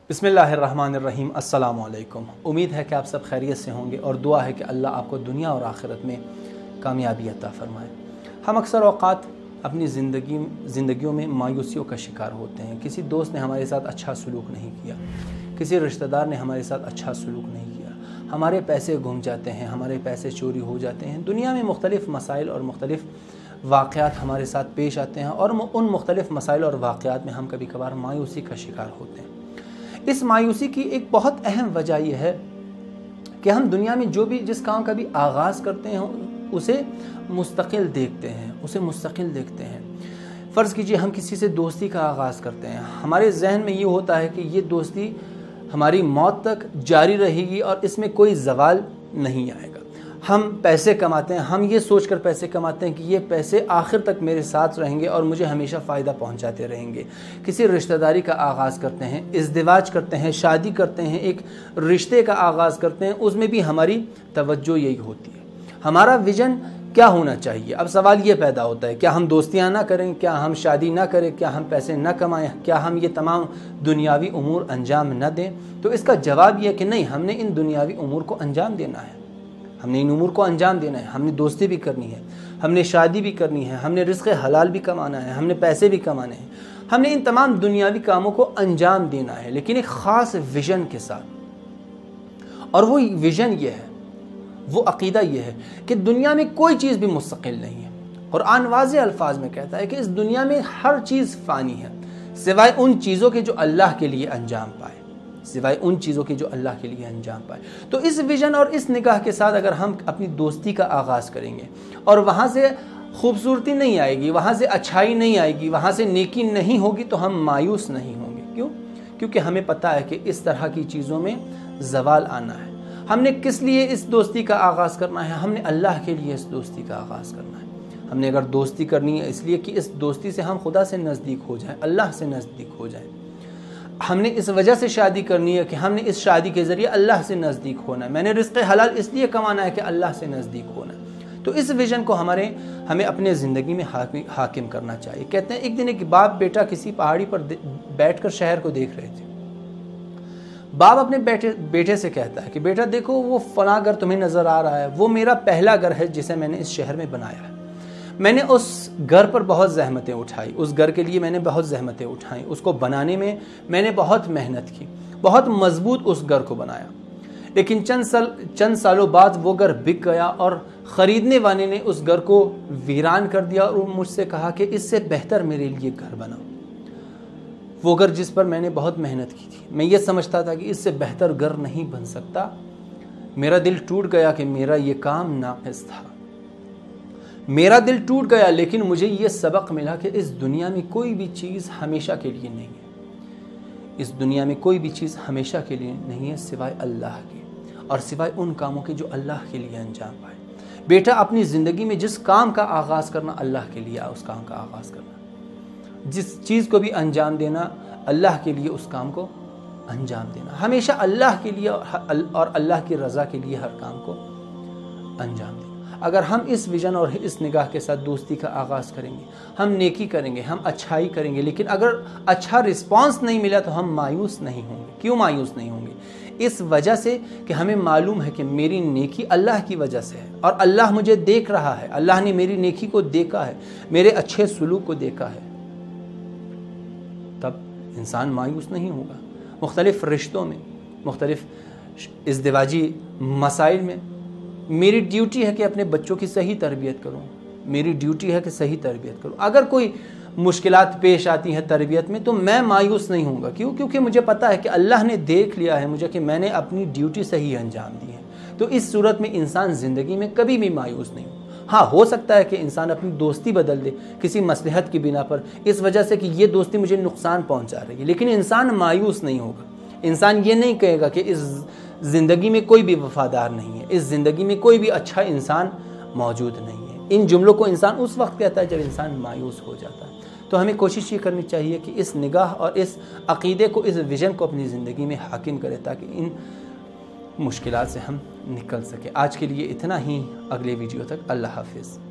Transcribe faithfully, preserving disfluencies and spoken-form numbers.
बिस्मिल्लाहिर्रहमानिर्रहीम। अस्सलामु अलैकुम। उम्मीद है कि आप सब खैरियत से होंगे और दुआ है कि अल्लाह आपको दुनिया और आखिरत में कामयाबी अता फरमाए। हम अक्सर औक़ात अपनी ज़िंदगी ज़िंदगियों में मायूसियों का शिकार होते हैं। किसी दोस्त ने हमारे साथ अच्छा सलूक नहीं किया, किसी रिश्तेदार ने हमारे साथ अच्छा सलूक नहीं किया, हमारे पैसे गुम जाते हैं, हमारे पैसे चोरी हो जाते हैं। दुनिया में मुख्तलिफ़ मसाइल और मुख्तलिफ़ वाक़यात हमारे साथ पेश आते हैं और उन मुख्तलिफ़ मसाइल और वाक़यात में हम कभी कभार मायूसी का शिकार होते हैं। इस मायूसी की एक बहुत अहम वजह यह है कि हम दुनिया में जो भी जिस काम का भी आगाज़ करते हैं उसे मुस्तकिल देखते हैं उसे मुस्तकिल देखते हैं। फ़र्ज़ कीजिए हम किसी से दोस्ती का आगाज़ करते हैं, हमारे जहन में ये होता है कि ये दोस्ती हमारी मौत तक जारी रहेगी और इसमें कोई ज़वाल नहीं आएगा। हम पैसे कमाते हैं, हम ये सोचकर पैसे कमाते हैं कि ये पैसे आखिर तक मेरे साथ रहेंगे और मुझे हमेशा फ़ायदा पहुंचाते रहेंगे। किसी रिश्तेदारी का आगाज़ करते हैं, इज़्दिवाज करते हैं, शादी करते हैं, एक रिश्ते का आगाज़ करते हैं, उसमें भी हमारी तवज्जो यही होती है। हमारा विज़न क्या होना चाहिए? अब सवाल ये पैदा होता है, क्या हम दोस्तियाँ ना करें, क्या हम शादी ना करें, क्या हम पैसे ना कमाएं, क्या हम ये तमाम दुनियावी उमूर अंजाम न दें? तो इसका जवाब ये है कि नहीं, हमने इन दुनियावी उमूर को अंजाम देना है, हमने इन उमूर को अंजाम देना है। हमने दोस्ती भी करनी है, हमने शादी भी करनी है, हमने रिज़्क़ हलाल भी कमाना है, हमने पैसे भी कमाने हैं, हमने इन तमाम दुनियावी कामों को अंजाम देना है, लेकिन एक ख़ास विज़न के साथ। और वो विज़न ये है, वो अक़ीदा ये है कि दुनिया में कोई चीज़ भी मुस्तक़िल नहीं है। कुरान वाज़ेह अल्फाज में कहता है कि इस दुनिया में हर चीज़ फ़ानी है सिवाय उन चीज़ों के जो अल्लाह के लिए अंजाम पाए, सिवाय उन चीज़ों के जो अल्लाह के लिए अंजाम पाए। तो इस विज़न और इस निगाह के साथ अगर हम अपनी दोस्ती का आगाज़ करेंगे और वहाँ से खूबसूरती नहीं आएगी, वहाँ से अच्छाई नहीं आएगी, वहाँ से नेकी नहीं होगी, तो हम मायूस नहीं होंगे। क्यों? क्योंकि हमें पता है कि इस तरह की चीज़ों में ज़वाल आना है। हमने किस लिए इस दोस्ती का आगाज़ करना है? हमने अल्लाह के लिए इस दोस्ती का आगाज़ करना है। हमने अगर दोस्ती करनी है इसलिए कि इस दोस्ती से हम खुदा से नज़दीक हो जाएं, अल्लाह से नज़दीक हो जाएं। हमने इस वजह से शादी करनी है कि हमने इस शादी के ज़रिए अल्लाह से नज़दीक होना है। मैंने रिज़्क़ हलाल इसलिए कमाना है कि अल्लाह से नज़दीक होना है। तो इस विज़न को हमारे हमें अपने ज़िंदगी में हाकिम करना चाहिए। कहते हैं एक दिन एक बाप बेटा किसी पहाड़ी पर बैठकर शहर को देख रहे थे। बाप अपने बेटे बेटे से कहता है कि बेटा देखो, वो फलां घर तुम्हें नज़र आ रहा है, वो मेरा पहला घर है जिसे मैंने इस शहर में बनाया है। मैंने उस घर पर बहुत ज़हमतें उठाई, उस घर के लिए मैंने बहुत ज़हमतें उठाई, उसको बनाने में मैंने बहुत मेहनत की, बहुत मजबूत उस घर को बनाया। लेकिन चंद साल चंद सालों बाद वो घर बिक गया और ख़रीदने वाले ने उस घर को वीरान कर दिया और मुझसे कहा कि इससे बेहतर मेरे लिए घर बनाओ। वो घर जिस पर मैंने बहुत मेहनत की थी, मैं ये समझता था कि इससे बेहतर घर नहीं बन सकता। मेरा दिल टूट गया कि मेरा ये काम नाक़िस था, मेरा दिल टूट गया। लेकिन मुझे ये सबक मिला कि इस दुनिया में कोई भी चीज़ हमेशा के लिए नहीं है। इस दुनिया में कोई भी चीज़ हमेशा के लिए नहीं है सिवाय अल्लाह के और सिवाय उन कामों के जो अल्लाह के लिए अंजाम पाए। बेटा, अपनी ज़िंदगी में जिस काम का आगाज़ करना अल्लाह के लिए, उस काम का आगाज़ करना। जिस चीज़ को भी अंजाम देना अल्लाह के लिए, उस काम को अंजाम देना। हमेशा अल्लाह के लिए और अल्लाह की रज़ा के लिए हर काम को अंजाम देना। अगर हम इस विज़न और इस निगाह के साथ दोस्ती का आगाज़ करेंगे, हम नेकी करेंगे, हम अच्छाई करेंगे, लेकिन अगर अच्छा रिस्पांस नहीं मिला तो हम मायूस नहीं होंगे। क्यों मायूस नहीं होंगे? इस वजह से कि हमें मालूम है कि मेरी नेकी अल्लाह की वजह से है और अल्लाह मुझे देख रहा है, अल्लाह ने मेरी नेकी को देखा है, मेरे अच्छे सलूक को देखा है। तब इंसान मायूस नहीं होगा। मुख्तलिफ़ रिश्तों में, मुख्तलिफ़ इज़्दिवाजी मसाइल में मेरी ड्यूटी है कि अपने बच्चों की सही तरबियत करूं, मेरी ड्यूटी है कि सही तरबियत करूं। अगर कोई मुश्किलात पेश आती हैं तरबियत में तो मैं मायूस नहीं होऊंगा। क्यों? क्योंकि मुझे पता है कि अल्लाह ने देख लिया है मुझे कि मैंने अपनी ड्यूटी सही अंजाम दी है। तो इस सूरत में इंसान ज़िंदगी में कभी भी मायूस नहीं हो। हाँ, हो सकता है कि इंसान अपनी दोस्ती बदल दे किसी मसलहत की बिना पर, इस वजह से कि ये दोस्ती मुझे नुकसान पहुंचा रही है, लेकिन इंसान मायूस नहीं होगा। इंसान ये नहीं कहेगा कि इस ज़िंदगी में कोई भी वफ़ादार नहीं है, इस ज़िंदगी में कोई भी अच्छा इंसान मौजूद नहीं है। इन जुमलों को इंसान उस वक्त कहता है जब इंसान मायूस हो जाता है। तो हमें कोशिश ये करनी चाहिए कि इस निगाह और इस अक़ीदे को, इस विज़न को अपनी ज़िंदगी में हाकिम करें ताकि इन मुश्किलात से हम निकल सकें। आज के लिए इतना ही, अगले वीडियो तक अल्लाह हाफ़िज़।